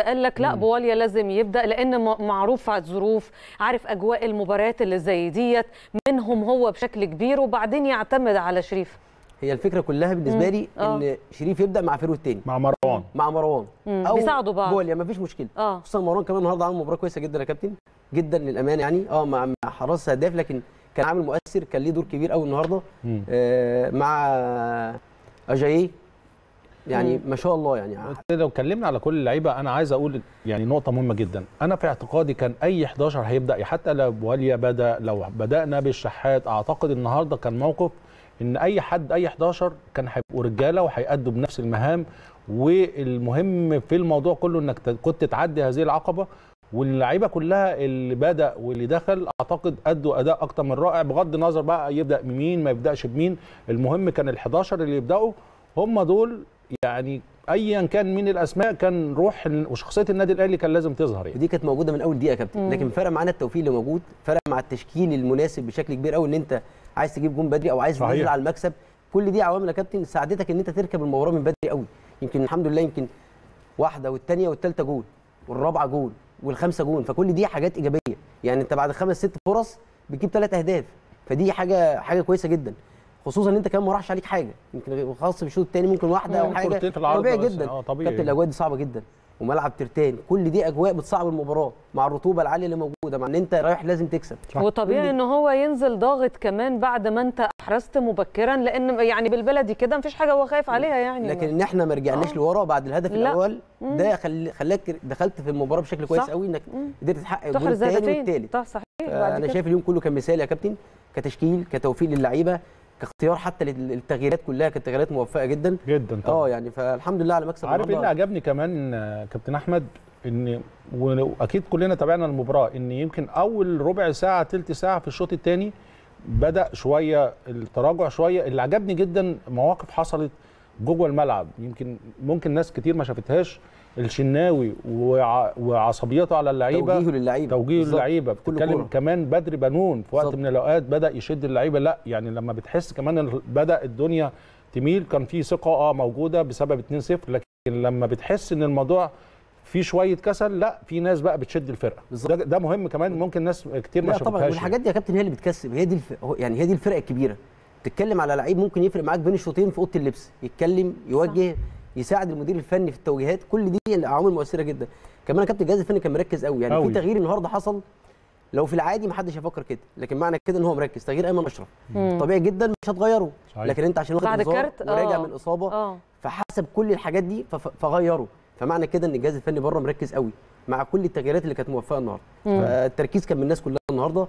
قال لك لا بواليا لازم يبدا، لان معروف على الظروف، عارف اجواء المباريات اللي زي ديت منهم هو بشكل كبير، وبعدين يعتمد على شريف. هي الفكره كلها بالنسبه لي ان شريف يبدا مع فيرو الثاني مع مروان او بيساعدوا بعض بواليا، مفيش مشكله. خصوصا مروان كمان النهارده عامل مباراه كويسه جدا يا كابتن، جدا للامانه يعني. مع حراس هداف، لكن كان عامل مؤثر، كان ليه دور كبير قوي النهارده مع اجاييه يعني ما شاء الله يعني. لو اتكلمنا على كل اللعيبه انا عايز اقول يعني نقطه مهمه جدا. انا في اعتقادي كان اي 11 هيبدا، حتى لو بواليا بدا، لو بدانا بالشحات، اعتقد النهارده كان موقف ان اي حد اي 11 كان هيبقوا رجاله وهيأدوا بنفس المهام. والمهم في الموضوع كله انك كنت تعدي هذه العقبه، واللعيبه كلها اللي بدا واللي دخل اعتقد ادوا اداء اكتر من رائع، بغض النظر بقى يبدا بمين ما يبداش بمين. المهم كان ال11 اللي يبداوا هم دول، يعني ايا كان مين الاسماء كان روح وشخصيه النادي الاهلي كان لازم تظهر يعني. ودي كانت موجوده من اول دقيقه يا كابتن، لكن فرق معانا التوفيق اللي موجود، فرق مع التشكيل المناسب بشكل كبير قوي، ان انت عايز تجيب جون بدري او عايز تنزل على المكسب. كل دي عوامل يا كابتن ساعدتك ان انت تركب المباراه من بدري قوي. يمكن الحمد لله يمكن واحده والثانيه والثالثه جول والرابعه جول والخامسه جول، فكل دي حاجات ايجابيه. يعني انت بعد 5 6 فرص بتجيب 3 اهداف، فدي حاجه كويسه جدا، خصوصا ان انت كمان ما راحش عليك حاجه، يمكن خاص في الشوط الثاني ممكن واحده او حاجه طبيعي جدا. كابتن الاجواء دي صعبه جدا، وملعب ترتان، كل دي اجواء بتصعب المباراه مع الرطوبه العاليه اللي موجوده، مع ان انت رايح لازم تكسب. وطبيعي ان هو ينزل ضاغط كمان بعد ما انت احرزت مبكرا، لان يعني بالبلدي كده مفيش حاجه هو خايف عليها يعني. لكن ان احنا ما رجعناش لورا بعد الهدف الاول ده خلاك دخلت في المباراه بشكل كويس قوي، انك قدرت تحقق الجول الثاني والثالث. صحيح. انا شايف اليوم كله كان مثالي يا كابتن، كتشكيل، كتوفيق للعيبه، كاختيار حتى للتغييرات، كلها كانت تغييرات موفقه جدا جدا طبعا. يعني فالحمد لله على مكسب. عارف ايه اللي عجبني كمان كابتن احمد؟ ان واكيد كلنا تابعنا المباراه، ان يمكن اول ربع ساعه ثلث ساعه في الشوط الثاني بدا شويه التراجع شويه. اللي عجبني جدا مواقف حصلت جوه الملعب، يمكن ممكن ناس كتير ما شافتهاش. الشناوي وعصبيته على اللعيبه، توجيهه للعيبه. بتتكلم كمان بدر بنون في وقت من الاوقات بدا يشد اللعيبه. لا يعني لما بتحس كمان ان بدا الدنيا تميل، كان في ثقه موجوده بسبب 2-0، لكن لما بتحس ان الموضوع في شويه كسل، لا في ناس بقى بتشد الفرقه. ده مهم كمان، ممكن ناس كتير ما شافتهاش. طبعا والحاجات دي يا كابتن هي اللي بتكسب، هي دي الفرق الكبيره. تتكلم على لعيب ممكن يفرق معاك بين الشوطين في اوضه اللبس، يتكلم، يوجه، يساعد المدير الفني في التوجيهات، كل دي عوامل مؤثره جدا. كمان يا كابتن الجهاز الفني كان مركز قوي، يعني في تغيير النهارده حصل لو في العادي ما حدش هيفكر كده، لكن معنى كده ان هو مركز. تغيير ايمن اشرف طبيعي جدا مش هتغيره، لكن انت عشان واخد انذار وراجع من اصابه فحسب كل الحاجات دي فغيره، فمعنى كده ان الجهاز الفني بره مركز قوي مع كل التغييرات اللي كانت موفقه النهارده. فالتركيز كان من الناس كلها النهارده.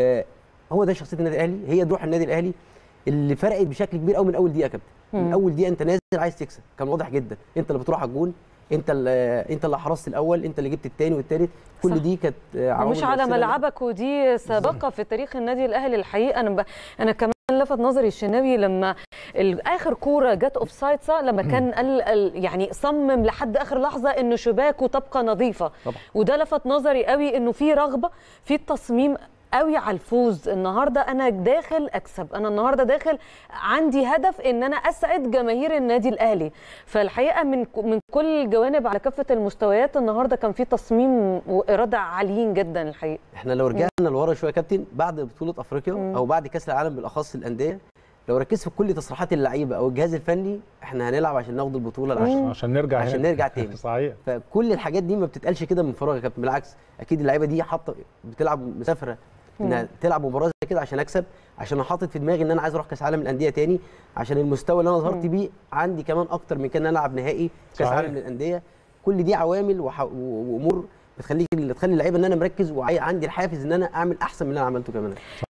هو ده شخصيه النادي الاهلي، هي روح النادي الاهلي اللي فرقت بشكل كبير قوي من اول دقيقه يا كابتن. من اول دقيقه انت نازل عايز تكسب، كان واضح جدا، انت اللي بتروح على الجون، انت اللي حرصت الاول، انت اللي جبت الثاني والثالث، كل دي كانت عوامل مش على ملعبك، ودي سابقه في تاريخ النادي الاهلي الحقيقه. انا كمان لفت نظري الشناوي لما اخر كوره جت اوف سايد، لما كان يعني صمم لحد اخر لحظه انه شباكه تبقى نظيفه طبعا. وده لفت نظري قوي، انه في رغبه في التصميم قوي على الفوز. النهارده انا داخل اكسب، انا النهارده داخل عندي هدف ان انا اسعد جماهير النادي الاهلي. فالحقيقه من كل الجوانب على كافه المستويات النهارده كان في تصميم واراده عاليين جدا الحقيقه. احنا لو رجعنا لورا شويه يا كابتن، بعد بطوله افريقيا او بعد كاس العالم بالاخص الانديه، لو ركزت في كل تصريحات اللعيبه او الجهاز الفني، احنا هنلعب عشان ناخد البطوله عشان نرجع تاني. صحيح. فكل الحاجات دي ما بتتقالش كده من فراغ يا كابتن، بالعكس اكيد اللعيبه دي بتلعب مسافره انها تلعب مباراه زي كده عشان اكسب، عشان انا حاطط في دماغي ان انا عايز اروح كاس عالم الانديه تاني، عشان المستوى اللي انا ظهرت بيه عندي كمان اكتر من كده ان انا العب نهائي كاس عالم للانديه. كل دي عوامل وامور تخلي اللعيبه ان انا مركز وعندي الحافز ان انا اعمل احسن من اللي انا عملته كمان.